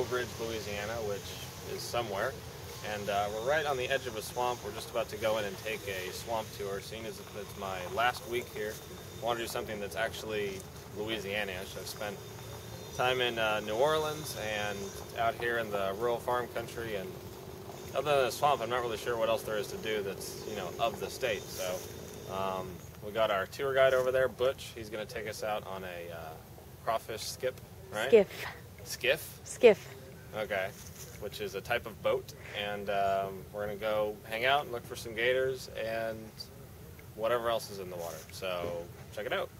Bridge, Louisiana, which is somewhere. And we're right on the edge of a swamp. We're just about to go in and take a swamp tour. Seeing as it's my last week here, I want to do something that's actually Louisiana-ish. I've spent time in New Orleans and out here in the rural farm country, and other than the swamp, I'm not really sure what else there is to do that's, of the state. So we got our tour guide over there, Butch. He's going to take us out on a crawfish skip, right? Skiff. Skiff? Skiff. Okay, which is a type of boat, and we're going to go hang out and look for some gators and whatever else is in the water. So check it out.